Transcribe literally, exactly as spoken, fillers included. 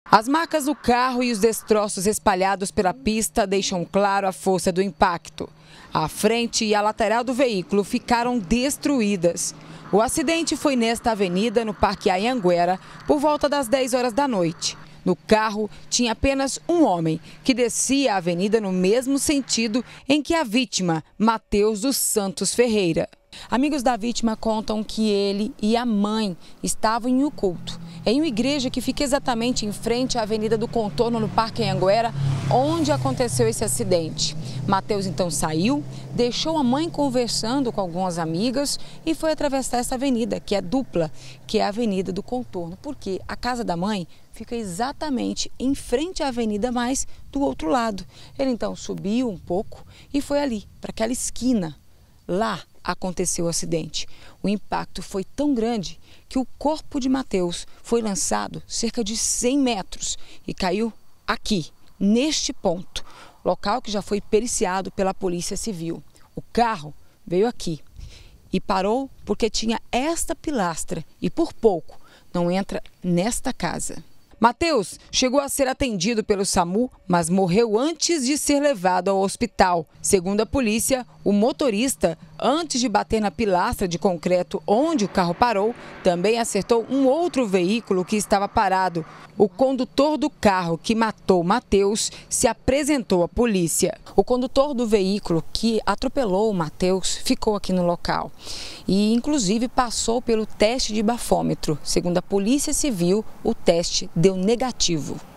As marcas do carro e os destroços espalhados pela pista deixam claro a força do impacto. A frente e a lateral do veículo ficaram destruídas. O acidente foi nesta avenida, no Parque Anhanguera, por volta das dez horas da noite. No carro tinha apenas um homem, que descia a avenida no mesmo sentido em que a vítima, Matheus dos Santos Ferreira. Amigos da vítima contam que ele e a mãe estavam em um culto, em uma igreja que fica exatamente em frente à Avenida do Contorno, no Parque Anhanguera, onde aconteceu esse acidente. Matheus então saiu, deixou a mãe conversando com algumas amigas e foi atravessar essa avenida, que é dupla, que é a Avenida do Contorno, porque a casa da mãe fica exatamente em frente à avenida, mas do outro lado. Ele então subiu um pouco e foi ali, para aquela esquina. Lá aconteceu o acidente. O impacto foi tão grande que o corpo de Matheus foi lançado cerca de cem metros e caiu aqui, neste ponto, local que já foi periciado pela Polícia Civil. O carro veio aqui e parou porque tinha esta pilastra e por pouco não entra nesta casa. Matheus chegou a ser atendido pelo SAMU, mas morreu antes de ser levado ao hospital. Segundo a polícia, o motorista, antes de bater na pilastra de concreto onde o carro parou, também acertou um outro veículo que estava parado. O condutor do carro que matou Matheus se apresentou à polícia. O condutor do veículo que atropelou o Matheus ficou aqui no local e, inclusive, passou pelo teste de bafômetro. Segundo a Polícia Civil, o teste deu negativo.